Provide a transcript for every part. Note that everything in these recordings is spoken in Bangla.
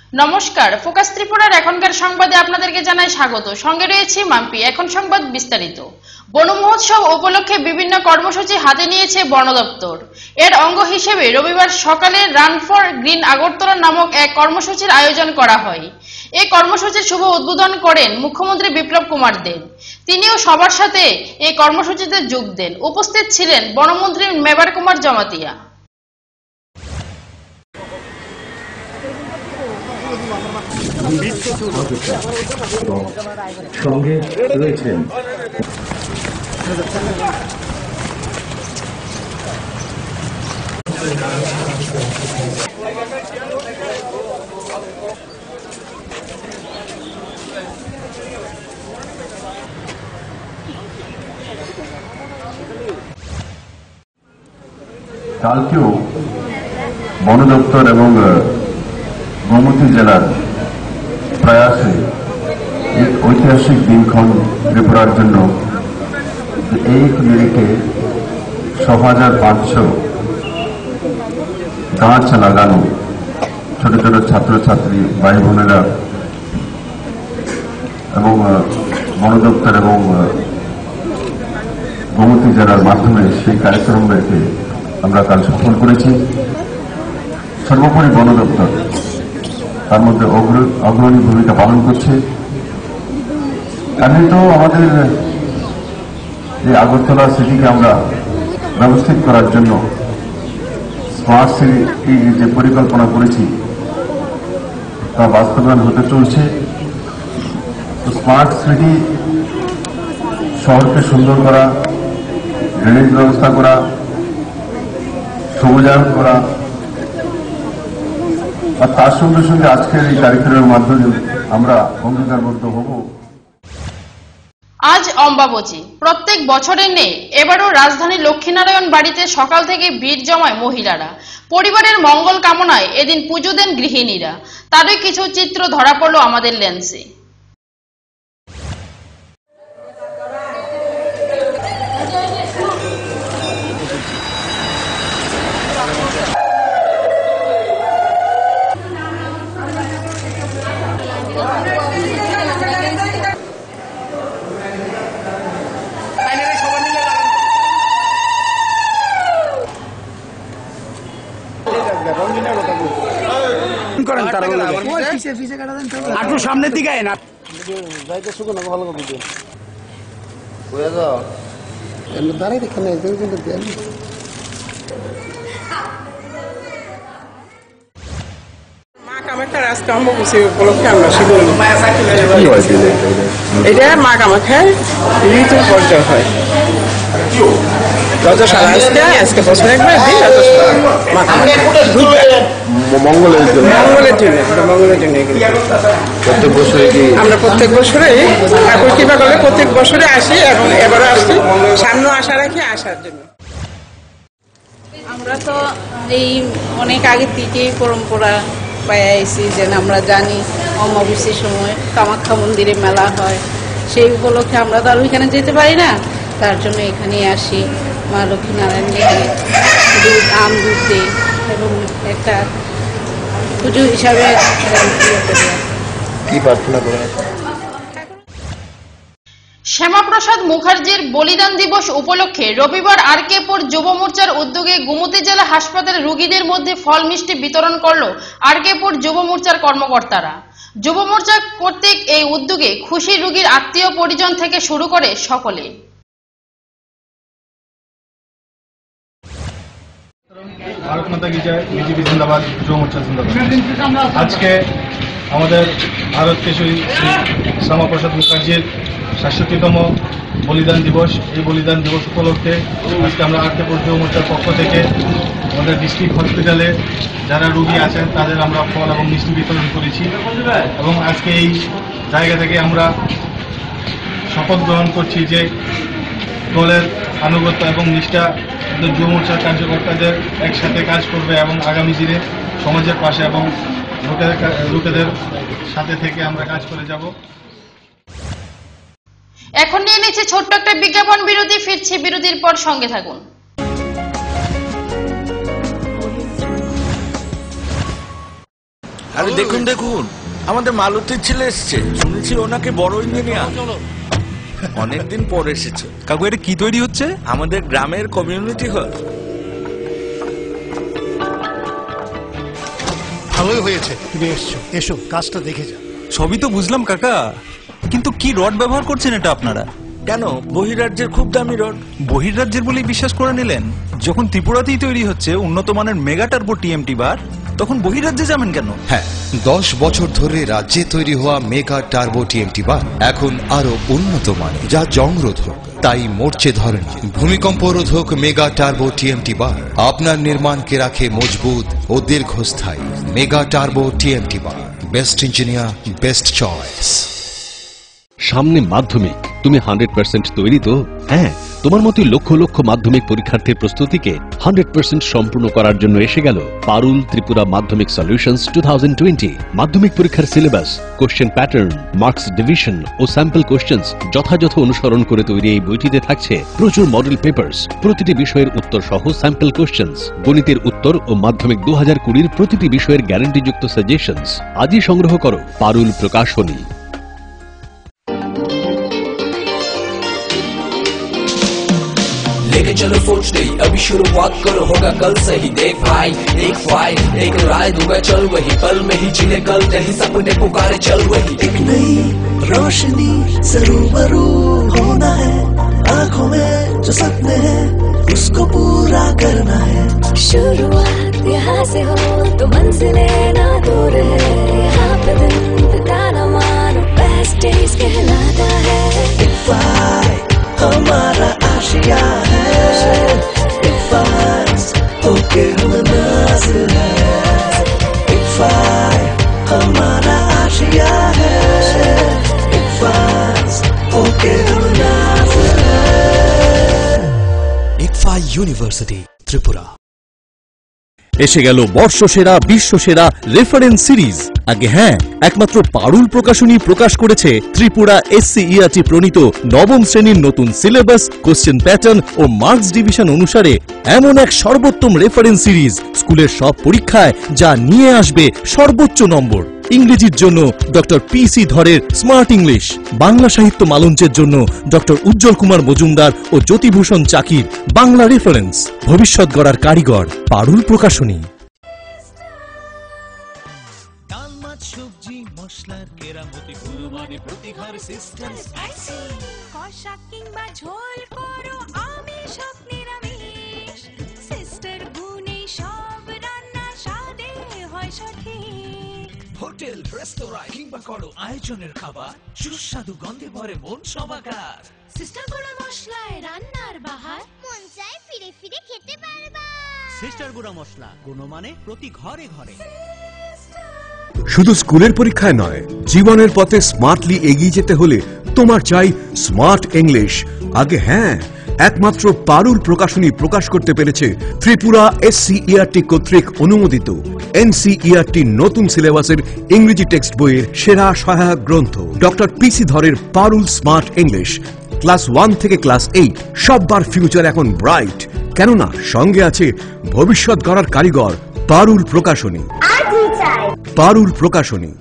নমস্কার, ফোকাস ত্রিপুরার এখনকার সংবাদে আপনাদেরকে জানাই স্বাগত। সঙ্গে রয়েছি মাম্পি। এখন সংবাদ বিস্তারিত। বন মহোৎসব উপলক্ষে বিভিন্ন কর্মসূচি হাতে নিয়েছে বন দপ্তর। এর অঙ্গ হিসেবে রবিবার সকালে রান ফর গ্রিন আগরতলা নামক এক কর্মসূচির আয়োজন করা হয়। এই কর্মসূচির শুভ উদ্বোধন করেন মুখ্যমন্ত্রী বিপ্লব কুমার দেব। তিনিও সবার সাথে এই কর্মসূচিতে যোগ দেন। উপস্থিত ছিলেন বনমন্ত্রী মেবার কুমার জমাতিয়া। সঙ্গে রয়েছেন কালকেও বন দপ্তর এবং গোমতী জেলার প্রয়াসে ঐতিহাসিক দিনক্ষণ ত্রিপুরার জন্য এই মিনিটে 6,500 গাছ লাগানো ছোট ছোট ছাত্রছাত্রী ভাই বোনেরা এবং বন দপ্তর এবং গোমতী জেলার মাধ্যমে সেই কার্যক্রমকে আমরা কাল সফল করেছি। সর্বোপরি বন দপ্তর তার মধ্যে অগ্রণী ভূমিকা পালন করছে। এমনি তো আমাদের এই আগরতলা সিটিকে আমরা ব্যবস্থিত করার জন্য স্মার্ট সিটির যে পরিকল্পনা করেছি তা বাস্তবায়ন হতে চলছে। স্মার্ট সিটি শহরকে সুন্দর করা, ড্রেনেজ ব্যবস্থা করা, সবুজায়ন করা, আর তার সঙ্গে সঙ্গে আজকের এই কার্যক্রমের মাধ্যমে আমরা অঙ্গীকারবদ্ধ হব। আজ অম্বাবচী। প্রত্যেক বছরের নেই এবারও রাজধানীর লক্ষ্মীনারায়ণ বাড়িতে সকাল থেকে ভিড় জমায় মহিলারা। পরিবারের মঙ্গল কামনায় এদিন পুজো দেন গৃহিণীরা। তারই কিছু চিত্র ধরা পড়ল আমাদের লেন্সে। সামনের দিকে না দাঁড়াই দেখে নেই। মা কামাখ্যার আজকে অম্বুবাচী উপলক্ষে আমরা এটা মা কামাখ্যার ঋতু পর্যায় হয়। রজস্বালা আজকে বছর একবার দিই রজস্বালা মঙ্গলের জন্য প্রত্যেক বছরে আমরা প্রত্যেক বছরে ঠাকুর কৃপা করলে প্রত্যেক বছরে আসি এবং এবারও আসছি, সামনেও আশা রাখি আসার জন্য। আমরা তো এই অনেক আগে থেকেই পরম্পরা পাই আইছি, যেন আমরা জানি অমাবস্যার সময় কামাখ্যা মন্দিরে মেলা হয়। সেই উপলক্ষে আমরা তো আর ওইখানে যেতে পারি না, তার জন্য এখানে আসি। মা লক্ষ্মীনারায়ণকে দুধ আম দুধ দিই এবং একটা পুজো হিসাবে কি প্রার্থনা করেন? শ্যামাপ্রসাদ মুখার্জির বলিদান দিবস উপলক্ষে রবিবার আরকেপুর যুব মোর্চার উদ্যোগে গোমতী জেলা হাসপাতালে রোগীদের মধ্যে ফল মিষ্টি বিতরণ করল আরকেপুর যুব মোর্চার কর্মকর্তারা। যুব মোর্চা কর্তৃক এই উদ্যোগে খুশি রোগীর আত্মীয় পরিজন থেকে শুরু করে সকলে। ভারত মাতা কি জয়, বিজেপি জিন্দাবাদ, যুব মোর্চা জিন্দাবাদ। আজকে আমাদের ভারত কেশরী শ্যামাপ্রসাদ মুখার্জির ৬৭তম বলিদান দিবস। এই বলিদান দিবস উপলক্ষে আজকে আমরা আরকেপুর যুব মোর্চার পক্ষ থেকে আমাদের ডিস্ট্রিক্ট হসপিটালে যারা রোগী আছেন তাদের আমরা ফল এবং মিষ্টি বিতরণ করেছি এবং আজকে এই জায়গা থেকে আমরা শপথ গ্রহণ করছি যে দলের আনুগত্য এবং নিষ্ঠা যুব মোর্চার কার্যকর্তাদের একসাথে কাজ করবে এবং আগামী দিনে সমাজের পাশে এবং লোকেদের সাথে থেকে আমরা কাজ করে যাব। এখন নিয়ে নিচ্ছে ছোট্ট একটা বিজ্ঞাপন বিরতি। ফিরছি বিরতির পর, সঙ্গে থাকুন। আরে আরে দেখুন দেখুন, আমাদের মালতীর ছেলে এসছে, শুনেছি ওনাকে বড় ইঞ্জিনিয়ার। অনেকদিন পর এসেছে। কাকু এটা কি তৈরি হচ্ছে? আমাদের গ্রামের কমিউনিটি হল। ভালোই হয়েছে তুমি এসছো, এসো কাজটা দেখে যা। সবই তো বুঝলাম কাকা, কিন্তু কি রড ব্যবহার করছেন এটা আপনারা? কেন, বহিরাজ্যের খুব দামি রড। বহির্রাজ্যের বলেই বিশ্বাস করে নিলেন? যখন ত্রিপুরাতেই তৈরি হচ্ছে উন্নত মানের মেগা টার্বো টিএমটি বার, তখন বহির্রাজ্যে যাবেন কেন? হ্যাঁ, 10 বছর ধরে রাজ্যে তৈরি হওয়া মেগা টার্বো টিএমটি বার এখন আরো উন্নত মানের, যা জংরোধক, তাই মরচে ধরেনি। ভূমিকম্প রোধক মেগা টার্বো টিএমটি বার আপনার নির্মাণকে রাখে মজবুত ও দীর্ঘস্থায়ী। Mega turbo TMT bar, best engineer, best choice. সামনে মাধ্যমিক, তুমি 100% তৈরি তো? হ্যাঁ, তোমার মতোই লক্ষ লক্ষ মাধ্যমিক পরীক্ষার্থীর প্রস্তুতিকে 100% সম্পূর্ণ করার জন্য এসে গেল পারুল ত্রিপুরা মাধ্যমিক সলিউশনস 2020। মাধ্যমিক পরীক্ষার syllabus, question pattern, marks division ও স্যাম্পল কোশ্চেন্স যথাযথ অনুসরণ করে তৈরি এই বইটিতে থাকছে প্রচুর মডেল পেপার্স, প্রতিটি বিষয়ের উত্তর সহ স্যাম্পল কোশ্চেন্স, গণিতের উত্তর ও মাধ্যমিক 2020 প্রতিটি বিষয়ের গ্যারান্টিযুক্ত সাজেশনস। আজই সংগ্রহ করো পারুল প্রকাশনী। लेके चलो सोच नहीं, अभी शुरुआत करो, होगा कल से ही। देख भाई, एक फाइट, एक राय दूंगा, चल वही पल में ही जिले कल, नहीं सपने पुकारे चल वही। एक नई रोशनी से रूबरू होना है, आंखों में जो सपने हैं उसको पूरा करना है। शुरुआत यहाँ से हो तो मंजिलें ना दूर है, यहाँ पे दिन बिताना मानो बेस्ट डेज कहलाता है। एक फाइट हमारा आशिया है, इफ़ाज़ होके हम नाज़िर है। इफ़ाज़ हमारा आशिया है, इफ़ाज़ होके हम नाज़िर है। इक्फा यूनिवर्सिटी त्रिपुरा। এসে গেল বর্ষসেরা বিশ্বসেরা রেফারেন্স সিরিজ। আগে হ্যাঁ, একমাত্র পারুল প্রকাশনী প্রকাশ করেছে ত্রিপুরা এসসিইআরটি প্রণীত নবম শ্রেণীর নতুন সিলেবাস, কোশ্চেন প্যাটার্ন ও মার্কস ডিভিশন অনুসারে এমন এক সর্বোত্তম রেফারেন্স সিরিজ, স্কুলের সব পরীক্ষায় যা নিয়ে আসবে সর্বোচ্চ নম্বর। ইংরেজির জন্য ডক্টর পিসি ধরের স্মার্ট ইংলিশ, বাংলা সাহিত্য মালঞ্চের জন্য ডক্টর উজ্জ্বল কুমার মজুমদার ও জ্যোতিভূষণ চাকির বাংলা রেফারেন্স। ভবিষ্যৎ গড়ার কারিগর পারুল প্রকাশনী। সবজি মশলার কেরামতি গুণমানে প্রতি ঘর সিস্টেম স্পাইসি, কষা কিংবা ঝোল করো আমিষ হোক নিরামিষ, সিস্টার গুনে সব রান্না স্বাদে হয় সঠিক। হোটেল রেস্তোরাঁ কিংবা করো আয়োজনের খাবার, সুস্বাদু গন্ধে ভরে মন সমাকার। সিস্টার গুঁড়া মশলায় রান্নার বাহার, মন চায় ফিরে ফিরে খেতে পারবা। সিস্টার গুঁড়া মশলা, গুণমানে প্রতি ঘরে ঘরে। শুধু স্কুলের পরীক্ষায় নয়, জীবনের পথে স্মার্টলি এগিয়ে যেতে হলে তোমার চাই স্মার্ট ইংলিশ। আগে হ্যাঁ, একমাত্র পারুল প্রকাশনী প্রকাশ করতে পেরেছে ত্রিপুরা এসসিইআরটি কর্তৃক অনুমোদিত এনসিইআরটি নতুন সিলেবাসের ইংরেজি টেক্সট বইয়ের সেরা সহায়ক গ্রন্থ ডক্টর পিসি ধরের পারুল স্মার্ট ইংলিশ। ক্লাস 1 থেকে ক্লাস 8 সববার ফিউচার এখন ব্রাইট, কেননা সঙ্গে আছে ভবিষ্যৎ গড়ার কারিগর পারুল প্রকাশনী। পারুল প্রকাশনী।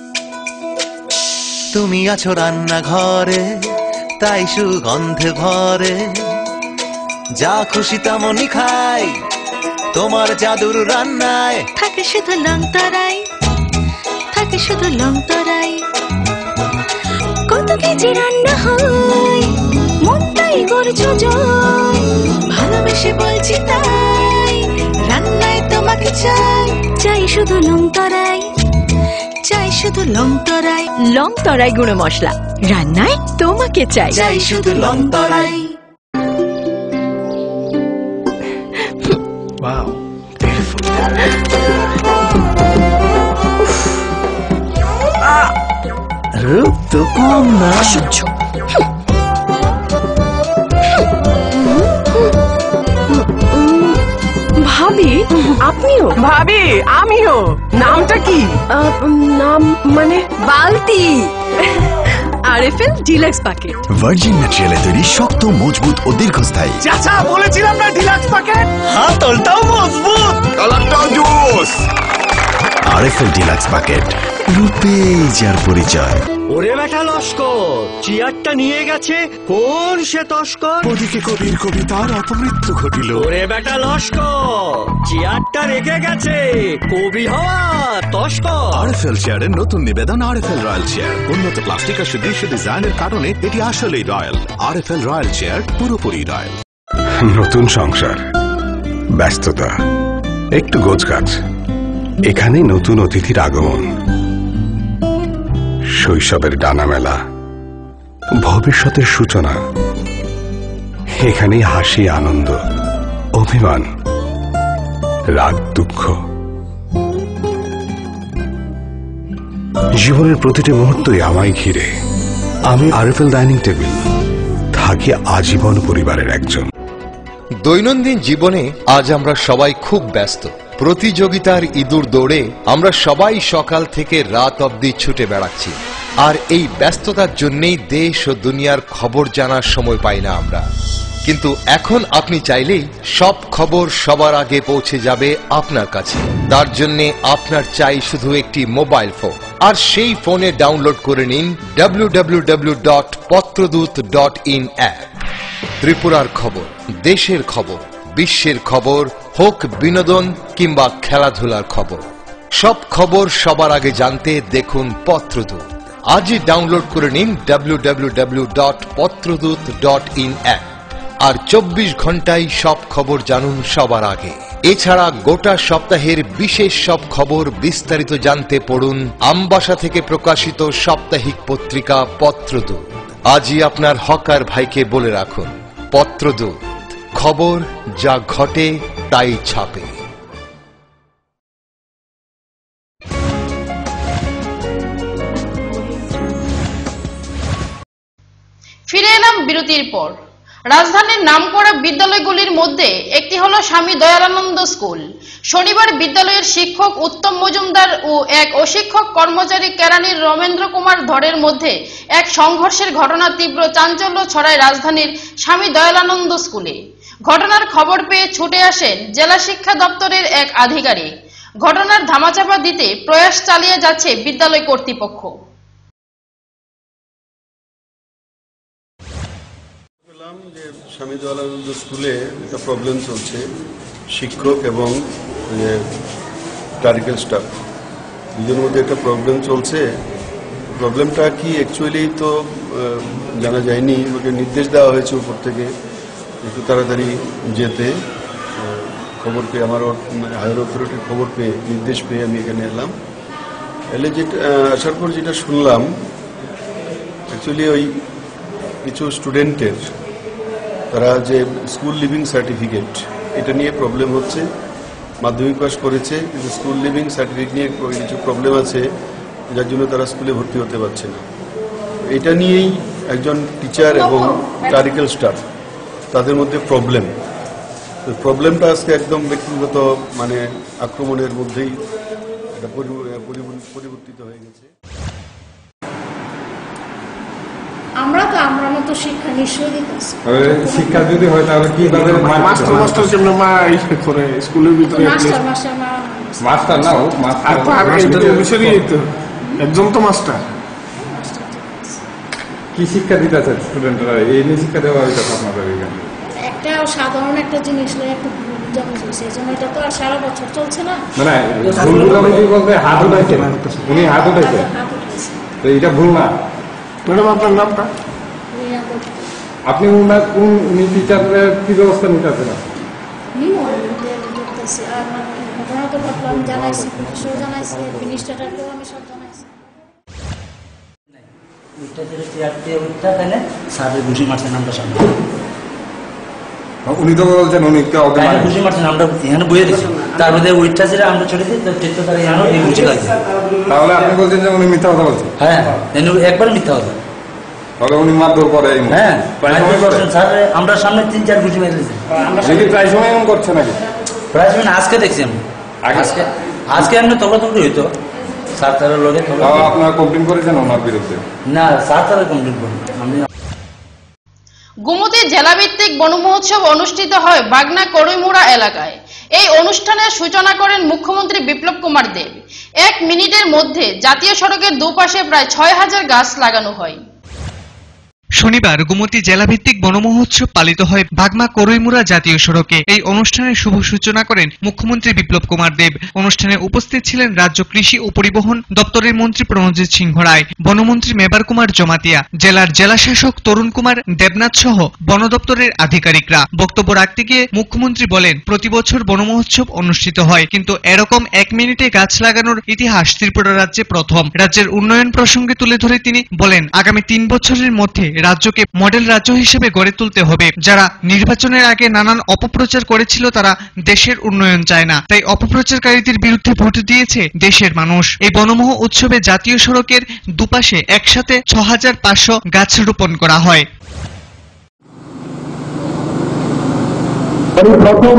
তুমি আছো রান্নাঘরে, তাই সুগন্ধে ভরে, যা খুশি তেমনই খাই তোমার জাদুর রান্নায়। থাকে শুধু লং তরাই, থাকে শুধু লং তরাই, কত কেজি রান্না হয় মনটাই করছো জয়। ভালোবেসে বলছি তাই, রান্নায় তোমাকে চাই, চাই শুধু লং তরাই, চাই শুধু লং তরাই। লং তরাই গুঁড়ো মশলা, রান্নায় তোমাকে চাই, চাই শুধু লং তরাই। Wow, রূপ তো কম না। ভাবি, আপনিও? ভাবি, আমিও। নামটা কি? নাম মানে বালতি। আরএফএল ডিলাক্স প্যাকেট, ভার্জিন ম্যাটেরিয়ালে তৈরি, শক্ত, মজবুত ও দীর্ঘস্থায়ী। চাচা বলেছিলাম না ডিলাক্স প্যাকেট। হাতলটাও মজবুত, কালারটাও জোস। RFL ডিলাক্স বাকেট, রূপেই যার পরিচয়। ওরে বেটা লস্কর, চেয়ারটা নিয়ে গেছে কোন সে তস্কর? ওদিকে কবির কবিতার অপমৃত্যু ঘটিল। ওরে বেটা লস্কর, চেয়ারটা রেখে গেছে কবি হওয়া তস্কর। RFL চেয়ারের নতুন নিবেদন RFL রয়্যাল চেয়ার। উন্নত প্লাস্টিক আর সুদৃশ্য ডিজাইনের কারণে এটি আসলেই রয়্যাল। RFL রয়্যাল চেয়ার পুরোপুরি রয়্যাল। নতুন সংসার, ব্যস্ততা, একটু গোছগাছ, এখানেই নতুন অতিথির আগমন, শৈশবের ডানা মেলা, ভবিষ্যতের সূচনা। এখানেই হাসি, আনন্দ, অভিমান, রাগ, দুঃখ। জীবনের প্রতিটি মুহূর্তই আমায় ঘিরে। আমি RFL ডাইনিং টেবিল, থাকি আজীবন পরিবারের একজন। দৈনন্দিন জীবনে আজ আমরা সবাই খুব ব্যস্ত। প্রতিযোগিতার ইঁদুর দৌড়ে আমরা সবাই সকাল থেকে রাত অবধি ছুটে বেড়াচ্ছি। আর এই ব্যস্ততার জন্যই দেশ ও দুনিয়ার খবর জানার সময় পাই না আমরা। কিন্তু এখন আপনি চাইলেই সব খবর সবার আগে পৌঁছে যাবে আপনার কাছে। তার জন্যে আপনার চাই শুধু একটি মোবাইল ফোন, আর সেই ফোনে ডাউনলোড করে নিন www.patrodut.in অ্যাপ। ত্রিপুরার খবর, দেশের খবর, বিশ্বের খবর, হোক বিনোদন কিংবা খেলাধুলার খবর, সব খবর সবার আগে জানতে দেখুন পত্রদূত। আজই ডাউনলোড করে নিন www.patrodut.in অ্যাপ, আর 24 ঘন্টায় সব খবর জানুন সবার আগে। এছাড়া গোটা সপ্তাহের বিশেষ সব খবর বিস্তারিত জানতে পড়ুন আমবাসা থেকে প্রকাশিত সাপ্তাহিক পত্রিকা পত্রদূত। আজই আপনার হকার ভাইকে বলে রাখুন, পত্রদূত, খবর যা ঘটে তাই ছাপে। ফিরে এলাম বিরতির পর। রাজধানীর নামকরা বিদ্যালয়গুলির মধ্যে একটি হলো স্বামী দয়ালানন্দ স্কুল। শনিবার বিদ্যালয়ের শিক্ষক উত্তম মজুমদার ও এক অশিক্ষক কর্মচারী কেরানির রমেন্দ্র কুমার ধরের মধ্যে এক সংঘর্ষের ঘটনা তীব্র চাঞ্চল্য ছড়ায় রাজধানীর স্বামী দয়ালানন্দ স্কুলে। ঘটনার খবর পেয়ে ছুটে আসেন জেলা শিক্ষা দপ্তরের এক আধিকারিক। ঘটনার ধামাচাপা দিতে প্রয়াস চালিয়ে যাচ্ছে বিদ্যালয় কর্তৃপক্ষ। যে স্বামী দয়ালানন্দ স্কুলে একটা প্রবলেম চলছে, শিক্ষক এবং ক্লারিক্যাল স্টাফ দুজনের মধ্যে একটা প্রবলেম চলছে। প্রবলেমটা কি অ্যাকচুয়ালি তো জানা যায়নি। ওকে নির্দেশ দেওয়া হয়েছে উপর থেকে একটু তাড়াতাড়ি যেতে। খবর পেয়ে, আমার হায়ার অথরিটির খবর পেয়ে, নির্দেশ পেয়ে আমি এখানে এলাম। এলে যেটা আসার পর যেটা শুনলাম, অ্যাকচুয়ালি ওই কিছু স্টুডেন্টের তারা যে স্কুল লিভিং সার্টিফিকেট এটা নিয়ে প্রবলেম হচ্ছে। মাধ্যমিক পাস করেছে কিন্তু স্কুল লিভিং সার্টিফিকেট নিয়ে কিছু প্রবলেম আছে, যার জন্য তারা স্কুলে ভর্তি হতে পারছে না। এটা নিয়েই একজন টিচার এবং ক্লারিক্যাল স্টাফ তাদের মধ্যে প্রবলেমটা আজকে একদম ব্যক্তিগত আক্রমণের মধ্যেই পরিবর্তিত হয়ে গেছে। আমরা তো আমরা মতো শিক্ষা নিশ্চয়ই দিতেছি। শিক্ষা যদি হয় তাহলে কি মাস্টার জন্য মা করে স্কুলের ভিতরে মাস্টার না হোক, একজন তো মাস্টার কি শিক্ষা দিতেছে স্টুডেন্টরা, এই নিয়ে শিক্ষা দেওয়া হইতেছে আপনাদের এখানে? একটা সাধারণ একটা জিনিস নিয়ে একটু এই জন্য এটা তো আর সারা বছর চলছে না। মানে বলতে হাত উঠাইছে, উনি হাত উঠাইছে, এটা ভুল না। ম্যাডাম আপনার নামটা? আপনি উনি টিচারের কি ব্যবস্থা নিতে আছেন? ঘটনা তো ভাবলাম জানাইছি, পুলিশও জানাইছি, অ্যাডমিনিস্ট্রেটরকেও আমি সব জানাইছি। স্যারের ঘুষি মারছেন আমরা সামনে। উনি তো বলছেন উনি ঘুষি মারছেন, আমরা এখানে বইয়ে দিচ্ছি, তার মধ্যে উইটটা যেটা আমরা ছড়ে দিই তো তারা এখানে এই ঘুষি লাগছে। তাহলে আপনি বলছেন যে উনি মিথ্যা কথা বলছেন? হ্যাঁ, একবার মিথ্যা কথা। তাহলে উনি মারধর করে? হ্যাঁ, স্যার আমরা সামনে 3-4 ঘুষি মেরে দিয়েছি। প্রায় সময় এমন করছে নাকি? প্রায় সময় আজকে দেখছি আমি, আজকে এমনি তল্লাতল্লি হইতো স্যার তারা লোকে। আপনারা কমপ্লেন করেছেন ওনার বিরুদ্ধে? না, স্যার তারা কমপ্লেন করেন। গোমতী জেলাভিত্তিক বন মহোৎসব অনুষ্ঠিত হয় বাগনা করইমুড়া এলাকায়। এই অনুষ্ঠানের সূচনা করেন মুখ্যমন্ত্রী বিপ্লব কুমার দেব। 1 মিনিটের মধ্যে জাতীয় সড়কের দুপাশে প্রায় 6000 গাছ লাগানো হয়। শনিবার গোমতী জেলাভিত্তিক বনমহোৎসব পালিত হয় বাগমা করইমুড়া জাতীয় সড়কে। এই অনুষ্ঠানের শুভ সূচনা করেন মুখ্যমন্ত্রী বিপ্লব কুমার দেব। অনুষ্ঠানে উপস্থিত ছিলেন রাজ্য কৃষি ও পরিবহন দপ্তরের মন্ত্রী প্রণজিৎ সিংহ রায়, বনমন্ত্রী মেবার কুমার জমাতিয়া, জেলার জেলাশাসক তরুণ কুমার দেবনাথ সহ বন দপ্তরের আধিকারিকরা। বক্তব্য রাখতে গিয়ে মুখ্যমন্ত্রী বলেন, প্রতি বছর বনমহোৎসব অনুষ্ঠিত হয়, কিন্তু এরকম 1 মিনিটে গাছ লাগানোর ইতিহাস ত্রিপুরা রাজ্যে প্রথম। রাজ্যের উন্নয়ন প্রসঙ্গে তুলে ধরে তিনি বলেন, আগামী 3 বছরের মধ্যে রাজ্যকে মডেল রাজ্য হিসেবে গড়ে তুলতে হবে। যারা নির্বাচনের আগে নানান অপপ্রচার করেছিল তারা দেশের উন্নয়ন চায় না, তাই অপপ্রচারকারীদের বিরুদ্ধে ভোট দিয়েছে দেশের মানুষ। এই বনমহ উৎসবে জাতীয় সড়কের দুপাশে একসাথে 6500 গাছ রোপণ করা হয়। প্রথম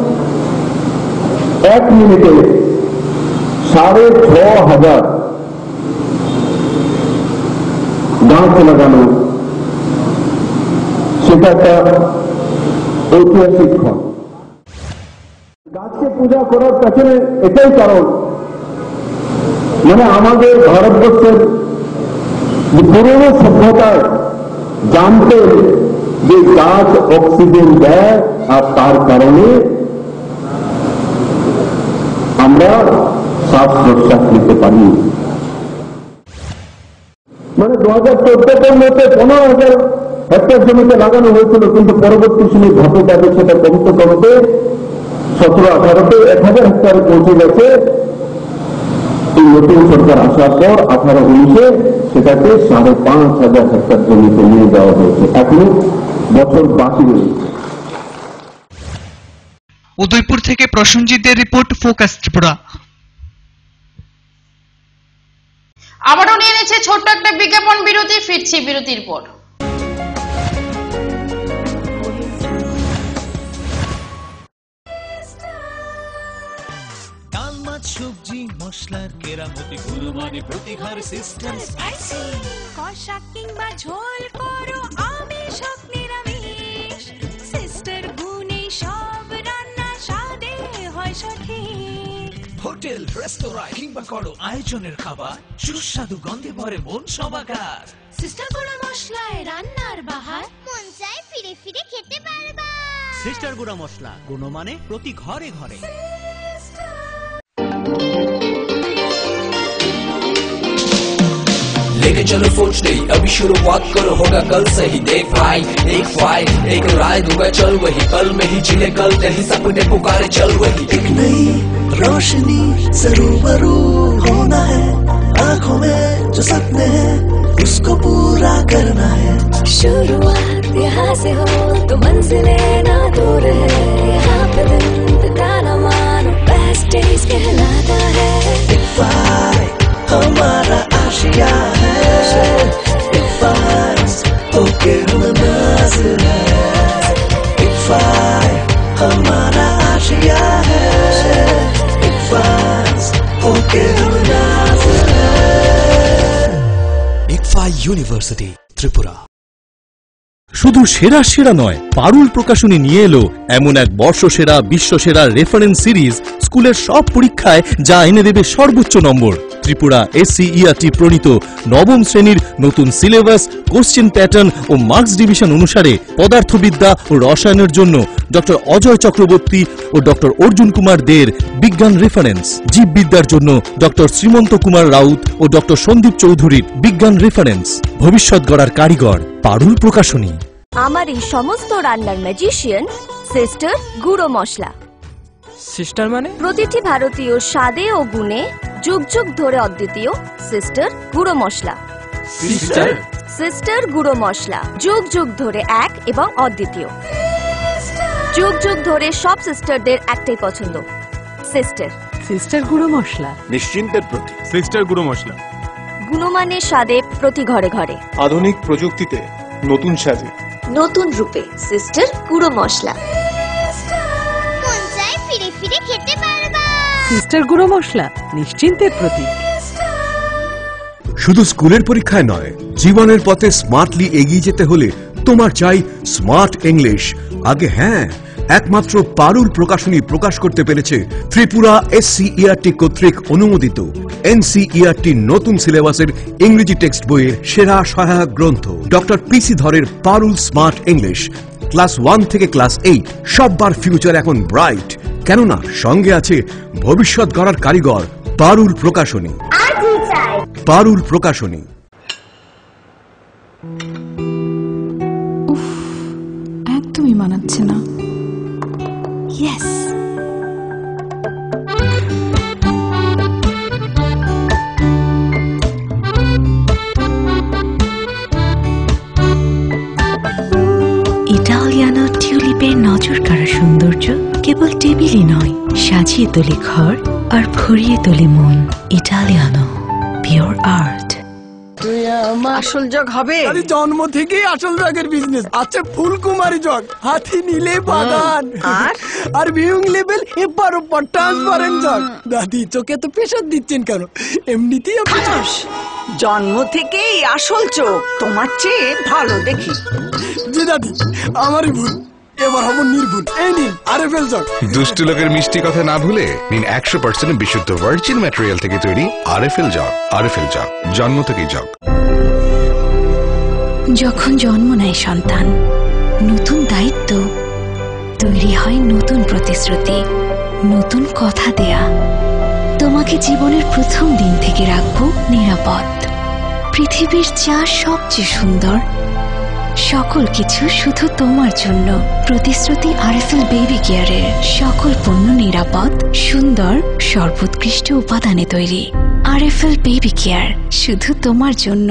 1 মিনিটে 6500 গাছ লাগানো, সেটা একটা ঐতিহাসিক ক্ষণ। গাছকে পূজা করার পেছনে এটাই কারণ, মানে আমাদের ভারতবর্ষের পুরনো সভ্যতায় জানতেন যে গাছ অক্সিজেন দেয়, আর তার কারণে আমরা শ্বাস প্রশ্বাস নিতে পারি। মানে 2014-এর মধ্যে 15,000 হেক্টর জমিতে লাগানো হয়েছিল, কিন্তু পরবর্তী সময় ধাপে ধাপে সেটা কমতে কমতে 17-18-তে 1000 হেক্টরে পৌঁছে গেছে। এই নতুন সরকার আসার পর 18-19-এ সেটাকে 5,500 হেক্টর জমিতে নিয়ে যাওয়া হয়েছে। এখনো বছর বাকি রয়েছে। উদয়পুর থেকে প্রসঞ্জিতের রিপোর্ট, ফোকাস ত্রিপুরা। আবারও নিয়ে নিচ্ছে ছোট্ট একটা বিজ্ঞাপন বিরতি, ফিরছি বিরতির পর। ডাল মাছ সবজি মশলার কেরামতি গুলো মানে প্রতি ঘরে সিস্টেম স্পাইসি। কষা কিংবা ঝোল করো আমিষ হোক নিরামিষ, সিস্টার গুনে সব রান্না স্বাদে হয় সঠিক। হোটেল রেস্তোরাঁ কিংবা করো আয়োজনের খাবার, সুস্বাদু গন্ধে ভরে মন সমাকার। সিস্টার গুঁড়া মশলায় রান্নার বাহার, মন চায় ফিরে ফিরে খেতে পারবা। সিস্টার গুঁড়া মশলা, গুণমানে প্রতি ঘরে ঘরে। लेके चलो सोच नहीं अभी शुरुआत करो, होगा कल से ही। देख भाई एक फाइल एक राय दूंगा, चल वही पल में ही जिले कल तेरी सपने पुकारे, चल वही। एक नई रोशनी से रूबरू होना है, आंखों में जो सपने हैं उसको पूरा करना है। शुरुआत यहाँ से हो तो मंजिलें ना दूर है, यहाँ पे दिन बिताना मानो बेस्ट डेज कहलाता है। एक फाइल हमारा आशिया है, इफ़ाइस होके हम नाज़िर है। इफ़ाइस हमारा आशिया है, इफ़ाइस होके हम नाज़िर है। ইকফাই ইউনিভার্সিটি ত্রিপুরা। শুধু সেরা সেরা নয়, পারুল প্রকাশনী নিয়ে এলো এমন এক বর্ষসেরা বিশ্বসেরা রেফারেন্স সিরিজ, স্কুলের সব পরীক্ষায় যা এনে দেবে সর্বোচ্চ নম্বর। ত্রিপুরা এসসিইআরটি প্রণীত নবম শ্রেণীর নতুন সিলেবাস, কোশ্চেন প্যাটার্ন ও মার্কস ডিভিশন অনুসারে পদার্থবিদ্যা ও রসায়নের জন্য ডক্টর অজয় চক্রবর্তী ও ডক্টর অর্জুন কুমার দের বিজ্ঞান রেফারেন্স, জীববিদ্যার জন্য ডক্টর শ্রীমন্ত কুমার রাউত ও ডক্টর সন্দীপ চৌধুরীর বিজ্ঞান রেফারেন্স। ভবিষ্যৎ গড়ার কারিগর পারুল প্রকাশনী। আমার এই সমস্ত রান্নার ম্যাজিশিয়ান সিস্টার গুঁড়ো মশলা। সিস্টার মানে প্রতিটি ভারতীয় স্বাদে ও গুণে যুগ যুগ ধরে অদ্বিতীয় সিস্টার গুঁড়ো মশলা। সিস্টার সিস্টার গুঁড়ো মশলা যুগ যুগ ধরে এক এবং অদ্বিতীয়। যুগ যুগ ধরে সব সিস্টারদের একটাই পছন্দ, সিস্টার। সিস্টার গুঁড়ো মশলা নিশ্চিন্তের প্রতি সিস্টার গুঁড়ো মশলা, গুণমানের স্বাদে প্রতি ঘরে ঘরে, আধুনিক প্রযুক্তিতে নতুন সাজে নতুন রূপে সিস্টার গুঁড়ো মশলা। মন চায় ফিরে ফিরে খেতে পারবা। সিস্টার গুঁড়ো মশলা, নিশ্চিন্তের প্রতীক। শুধু স্কুলের পরীক্ষায় নয়, জীবনের পথে স্মার্টলি এগিয়ে যেতে হলে তোমার চাই স্মার্ট ইংলিশ। আগে হ্যাঁ, একমাত্র পারুল প্রকাশনী প্রকাশ করতে পেরেছে ত্রিপুরা এসসিইআরটি কর্তৃক অনুমোদিত এনসিইআরটি নতুন সিলেবাসের ইংরেজি টেক্সট বইয়ের সেরা সহায়ক গ্রন্থ ডক্টর পিসি ধরের পারুল স্মার্ট ইংলিশ ক্লাস 1 থেকে ক্লাস 8। সববার ফিউচার এখন ব্রাইট, কেননা সঙ্গে আছে ভবিষ্যৎ গড়ার কারিগর পারুল প্রকাশনী। পারুল প্রকাশনী। একদমই মানাচ্ছে না। ইয়েস, ইটালিয়ানো টিউলিপের নজর কাড়া সৌন্দর্য কেবল টেবিলই নয়, সাজিয়ে তোলে ঘর আর ভরিয়ে তোলে মন। Italiano pure art. আসল জগ হবে? আরে জন্ম থেকেই আসল জগের বিজনেস। আচ্ছা ফুলকুমারী জগ, হাতি নীলে বাগান আর ভিউং লেভেল এপার ওপার ট্রান্সপারেন্ট জগ। দাদি চোখে তো প্রেশার দিচ্ছেন কেন? এমনিতেই জন্ম থেকেই আসল চোখ, তোমার চেয়ে ভালো দেখি। জি দাদি, আমারই ভুল, এবার হব নির্ভুল। এই নিন আরএফএল জগ। দুষ্টু লোকের মিষ্টি কথা না ভুলে নিন 100% বিশুদ্ধ ভার্জিন ম্যাটেরিয়াল থেকে তৈরি আরএফএল জগ। আরএফএল জগ, জন্ম থেকেই জগ। যখন জন্ম নেয় সন্তান, নতুন দায়িত্ব, তৈরি হয় নতুন প্রতিশ্রুতি, নতুন কথা দেয়া। তোমাকে জীবনের প্রথম দিন থেকে রাখবো নিরাপদ। পৃথিবীর যা সবচেয়ে সুন্দর, সকল কিছু শুধু তোমার জন্য। প্রতিশ্রুতি আরএফএল বেবি কেয়ারের সকল পণ্য নিরাপদ, সুন্দর, সর্বোৎকৃষ্ট উপাদানে তৈরি। আরএফএল বেবি কেয়ার, শুধু তোমার জন্য।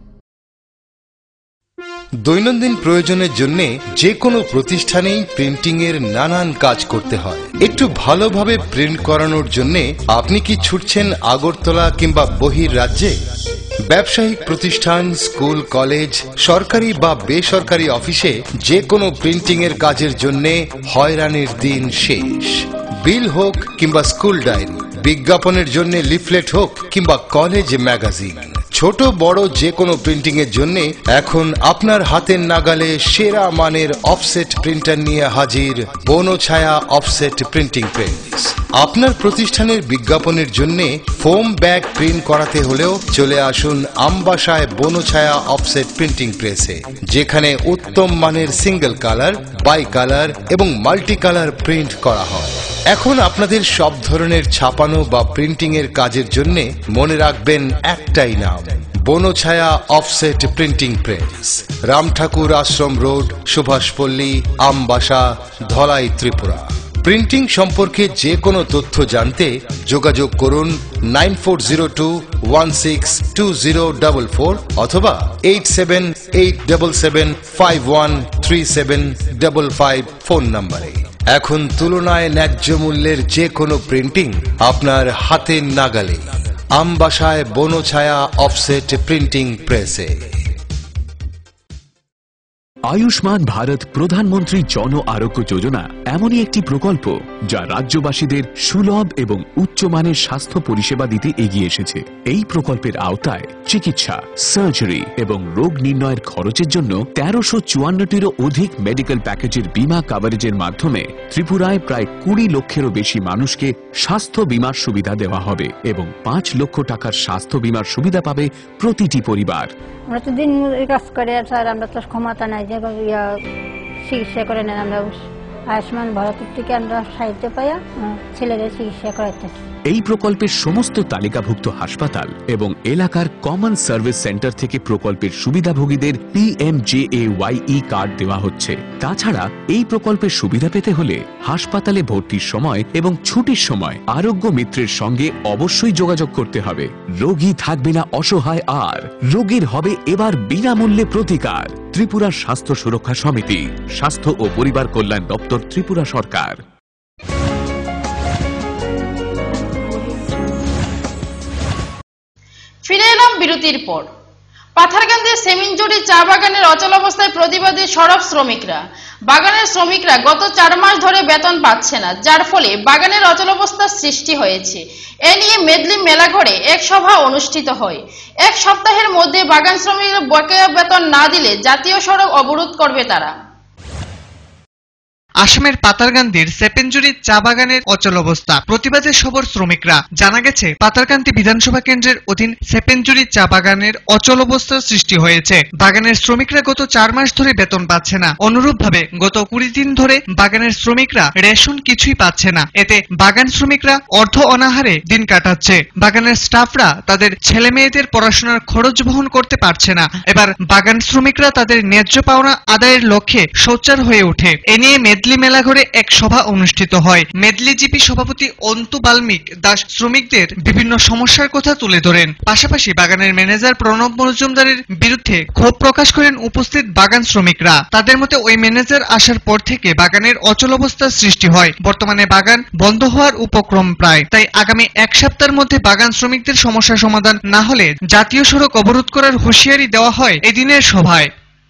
দৈনন্দিন প্রয়োজনের জন্য যে কোনো প্রতিষ্ঠানেই প্রিন্টিং এর নানান কাজ করতে হয়। একটু ভালোভাবে প্রিন্ট করানোর জন্য আপনি কি ছুটছেন আগরতলা কিংবা বহির রাজ্যে? ব্যবসায়িক প্রতিষ্ঠান, স্কুল, কলেজ, সরকারি বা বেসরকারি অফিসে যে কোনো প্রিন্টিং এর কাজের জন্য হয়রানির দিন শেষ। বিল হোক কিংবা স্কুল ডায়েরি, বিজ্ঞাপনের জন্য লিফলেট হোক কিংবা কলেজ ম্যাগাজিন, ছোট বড় যে কোনো প্রিন্টিং এর জন্য এখন আপনার হাতের নাগালে সেরা মানের অফসেট প্রিন্টার নিয়ে হাজির বনছায়া অফসেট প্রিন্টিং প্রেস। আপনার প্রতিষ্ঠানের বিজ্ঞাপনের জন্য ফোম ব্যাগ প্রিন্ট করাতে হলেও চলে আসুন আমবাসায় বনছায়া অফসেট প্রিন্টিং প্রেসে, যেখানে উত্তম মানের সিঙ্গেল কালার, বাই কালার এবং মাল্টি কালার প্রিন্ট করা হয়। এখন আপনাদের সব ধরনের ছাপানো বা প্রিন্টিং এর কাজের জন্য মনে রাখবেন একটাই নাম, Banchhaya offset printing press, Ramthakur Ashram road, Subhashpalli, Ambassa, Dhalai, Tripura. Printing সম্পর্কে যে কোনো তথ্য জানতে যোগাযোগ করুন 9402162044 অথবা 8787751375 ফোন নম্বরে। এখন তুলনায় ন্যায্য মূল্যের যে কোনো প্রিন্টিং আপনার হাতের নাগালে, আমবাসায় বনছায়া অফসেট প্রিন্টিং প্রেসে। আয়ুষ্মান ভারত প্রধানমন্ত্রী জন আরোগ্য যোজনা এমনই একটি প্রকল্প যা রাজ্যবাসীদের সুলভ এবং উচ্চমানের স্বাস্থ্য পরিষেবা দিতে এগিয়ে এসেছে। এই প্রকল্পের আওতায় চিকিৎসা, সার্জারি এবং রোগ নির্ণয়ের খরচের জন্য 1354টিরও অধিক মেডিকেল প্যাকেজের বীমা কভারেজের মাধ্যমে ত্রিপুরায় প্রায় 20 লক্ষেরও বেশি মানুষকে স্বাস্থ্য বীমার সুবিধা দেওয়া হবে এবং 5 লক্ষ টাকার স্বাস্থ্য বীমার সুবিধা পাবে প্রতিটি পরিবার। আমরা তো দিন কাজ করে স্যার, আমরা তো ক্ষমতা নাই যে চিকিৎসা করে নেন। আমরা আয়ুষ্মান ভারতের থেকে আমরা সাহায্য পাইয়া ছেলেদের চিকিৎসা করাইতেছি। এই প্রকল্পের সমস্ত তালিকাভুক্ত হাসপাতাল এবং এলাকার কমন সার্ভিস সেন্টার থেকে প্রকল্পের সুবিধাভোগীদের PMJAYE কার্ড দেওয়া হচ্ছে। তাছাড়া এই প্রকল্পের সুবিধা পেতে হলে হাসপাতালে ভর্তির সময় এবং ছুটির সময় আরোগ্য মিত্রের সঙ্গে অবশ্যই যোগাযোগ করতে হবে। রোগী থাকবে না অসহায়, আর রোগীর হবে এবার বিনামূল্যে প্রতিকার। ত্রিপুরা স্বাস্থ্য সুরক্ষা সমিতি, স্বাস্থ্য ও পরিবার কল্যাণ দপ্তর, ত্রিপুরা সরকার। ফিরে এলাম বিরতির পর। পাথারকান্দির সেমিনজুড়ি চা বাগানের অচল অবস্থায় প্রতিবাদী সরব শ্রমিকরা। বাগানের শ্রমিকরা গত 4 মাস ধরে বেতন পাচ্ছে না, যার ফলে বাগানের অচল অবস্থার সৃষ্টি হয়েছে। এ নিয়ে মেদলি মেলাঘরে এক সভা অনুষ্ঠিত হয়। 1 সপ্তাহের মধ্যে বাগান শ্রমিকরা বকেয়া বেতন না দিলে জাতীয় সড়ক অবরোধ করবে তারা। আসামের পাতারকান্দির সেপেঞ্জুরি চা বাগানের অচল অবস্থা, প্রতিবাদে সবর শ্রমিকরা। জানা গেছে পাতারকান্দি বিধানসভা কেন্দ্রের অধীন সেপেঞ্জুরি চা বাগানের অচল অবস্থার সৃষ্টি হয়েছে। বাগানের শ্রমিকরা গত 4 মাস ধরে বেতন পাচ্ছে না। অনুরূপভাবে গত 20 দিন ধরে বাগানের শ্রমিকরা রেশন কিছুই পাচ্ছে না। এতে বাগান শ্রমিকরা অর্ধ অনাহারে দিন কাটাচ্ছে। বাগানের স্টাফরা তাদের ছেলে মেয়েদের পড়াশোনার খরচ বহন করতে পারছে না। এবার বাগান শ্রমিকরা তাদের ন্যায্য পাওনা আদায়ের লক্ষ্যে সোচ্চার হয়ে ওঠে। এ নিয়ে মেদলি মেলাঘরে এক সভা অনুষ্ঠিত হয়। মেদলি জিপি সভাপতি অন্তু বাল্মিক দাস শ্রমিকদের বিভিন্ন সমস্যার কথা তুলে ধরেন। পাশাপাশি বাগানের ম্যানেজার প্রণব মজুমদারের বিরুদ্ধে ক্ষোভ প্রকাশ করেন উপস্থিত বাগান শ্রমিকরা। তাদের মতে ওই ম্যানেজার আসার পর থেকে বাগানের অচল অবস্থার সৃষ্টি হয়। বর্তমানে বাগান বন্ধ হওয়ার উপক্রম প্রায়। তাই আগামী 1 সপ্তাহের মধ্যে বাগান শ্রমিকদের সমস্যা সমাধান না হলে জাতীয় সড়ক অবরোধ করার হুঁশিয়ারি দেওয়া হয় এদিনের সভায়।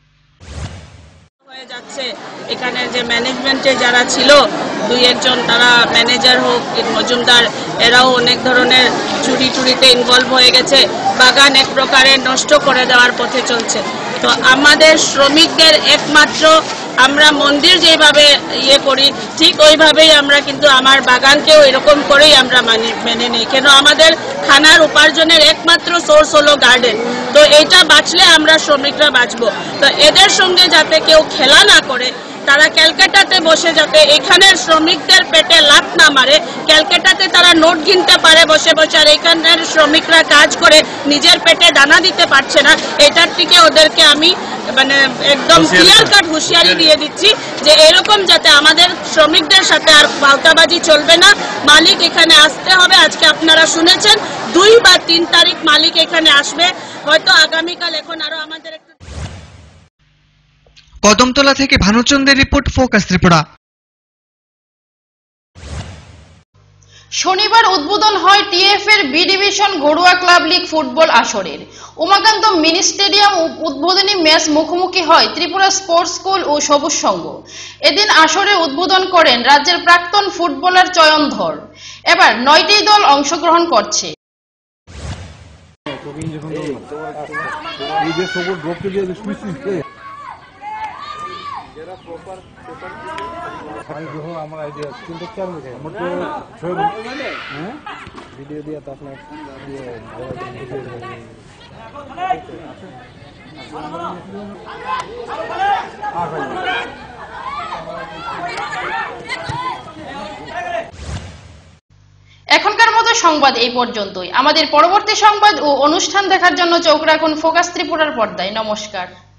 যাচ্ছে এখানে যে ম্যানেজমেন্টে যারা ছিল 2-1 জন, তারা ম্যানেজার হোক মজুমদার, এরাও অনেক ধরনের চুরিতে ইনভলভ হয়ে গেছে। বাগান এক প্রকারে নষ্ট করে দেওয়ার পথে চলছে। তো আমাদের শ্রমিকদের একমাত্র আমরা মন্দির যেভাবে করি ঠিক ওইভাবেই আমরা কিন্তু আমার বাগানকেও এরকম করেই আমরা মেনে নিই। কেন আমাদের খানার উপার্জনের একমাত্র সোর্স হলো গার্ডেন। তো এটা বাঁচলে আমরা শ্রমিকরা বাঁচবো। তো এদের সঙ্গে যাতে কেউ খেলা না করে, তারা ক্যালকাটাতে বসে যাতে এখানের শ্রমিকদের পেটে লাথ না মারে, ক্যালকাটাতে তারা নোট গিনতে পারে বসে বসে, আর এখানের শ্রমিকরা কাজ করে নিজের পেটে দানা দিতে পারছে না, এটার থেকে ওদেরকে আমি মানে একদম ক্লিয়ার কাট হুঁশিয়ারি দিয়ে দিচ্ছি যে এরকম যাতে আমাদের শ্রমিকদের সাথে আর ভাওতাবাজি চলবে না। মালিক এখানে আসতে হবে। আজকে আপনারা শুনেছেন 2 বা 3 তারিখ মালিক এখানে আসবে, হয়তো আগামীকাল। এখন আরো আমাদের কদমতলা থেকে ভানুচন্দ্রের রিপোর্ট, ফোকাস ত্রিপুরা। শনিবার উদ্বোধন হয় টিএফ এর বি ডিভিশন ঘরোয়া ক্লাব লীগ ফুটবল আসরের। উমাকান্ত মিনি স্টেডিয়াম উদ্বোধনী ম্যাচ মুখোমুখি হয় ত্রিপুরা স্পোর্টস স্কুল ও সবুজ সংঘ। এদিন আসরে উদ্বোধন করেন রাজ্যের প্রাক্তন ফুটবলার চয়নধর। এবার 9টি দল অংশগ্রহণ করছে। আমার আইডিয়া কিন্তু আমার তো ভিডিও দিয়ে তো আপনার এখনকার মতো সংবাদ এই পর্যন্তই। আমাদের পরবর্তী সংবাদ ও অনুষ্ঠান দেখার জন্য চোখ রাখুন ফোকাস ত্রিপুরার পর্দায়। নমস্কার।